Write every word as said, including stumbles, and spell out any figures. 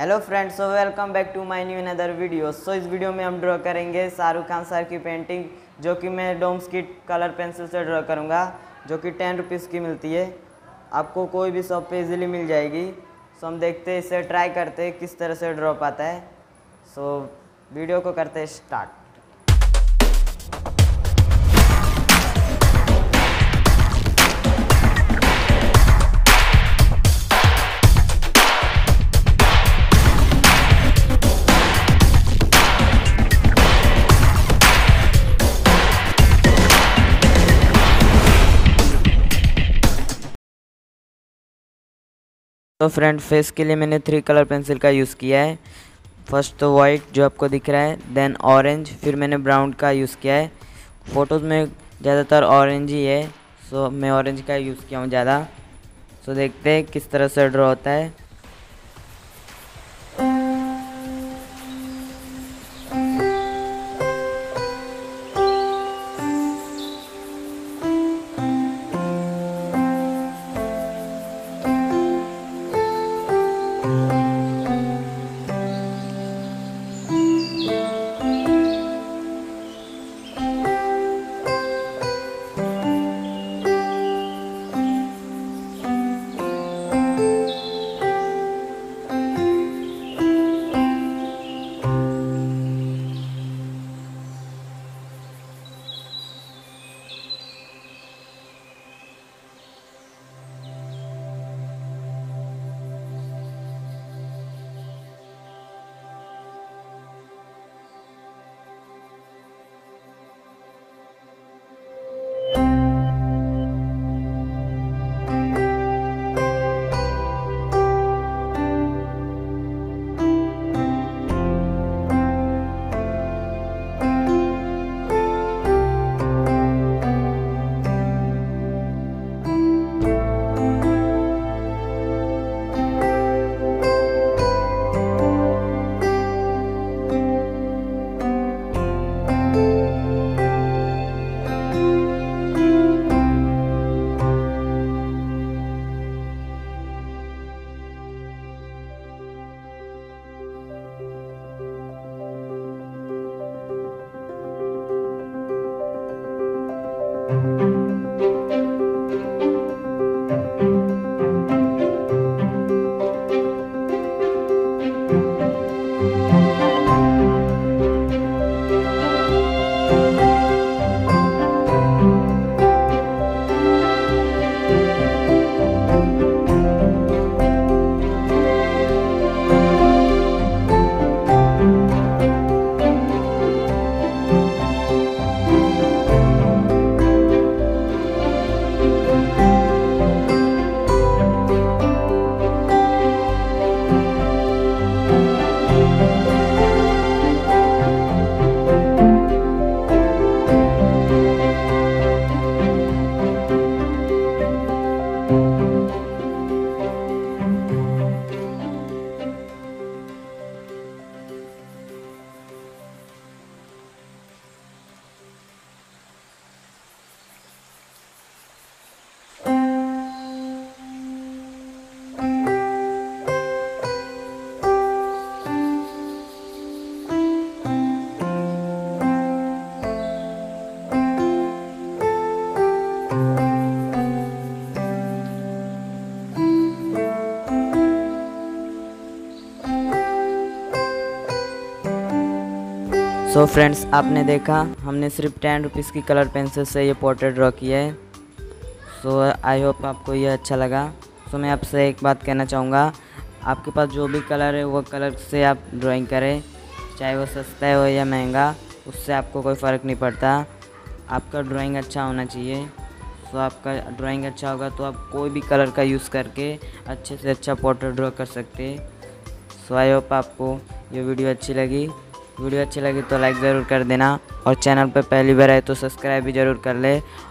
Hello friends, so welcome back to my new another video. So इस video में हम draw करेंगे Shahrukh Khan sir की पेंटिंग, जो कि मैं डोम्स की कलर पेंसिल से ड्रॉ करूँगा, जो कि टेन रुपीज़ की मिलती है। आपको कोई भी शॉप पे इजीली मिल जाएगी। सो हम देखते हैं, इसे ट्राई करते हैं किस तरह से ड्रॉ पाता है। सो वीडियो को करते हैं स्टार्ट। तो फ्रेंड, फेस के लिए मैंने थ्री कलर पेंसिल का यूज़ किया है। फर्स्ट तो वाइट जो आपको दिख रहा है, देन ऑरेंज, फिर मैंने ब्राउन का यूज़ किया है। फ़ोटोज़ में ज़्यादातर ऑरेंज ही है, सो मैं ऑरेंज का यूज़ किया हूँ ज़्यादा। सो देखते हैं किस तरह से ड्रॉ होता है। सो so फ्रेंड्स, आपने देखा हमने सिर्फ टेन रुपीज़ की कलर पेंसिल से ये पोर्ट्रेट ड्रॉ किया है। सो आई होप आपको ये अच्छा लगा। सो so मैं आपसे एक बात कहना चाहूँगा, आपके पास जो भी कलर है वो कलर से आप ड्राइंग करें, चाहे वो सस्ता हो या महंगा, उससे आपको कोई फ़र्क नहीं पड़ता। आपका ड्राइंग अच्छा होना चाहिए। सो so आपका ड्राइंग अच्छा होगा तो आप कोई भी कलर का यूज़ करके अच्छे से अच्छा पोर्ट्रेट ड्रॉ कर सकते। सो आई होप आपको ये वीडियो अच्छी लगी। वीडियो अच्छी लगी तो लाइक ज़रूर कर देना, और चैनल पर पहली बार आए तो सब्सक्राइब भी ज़रूर कर ले।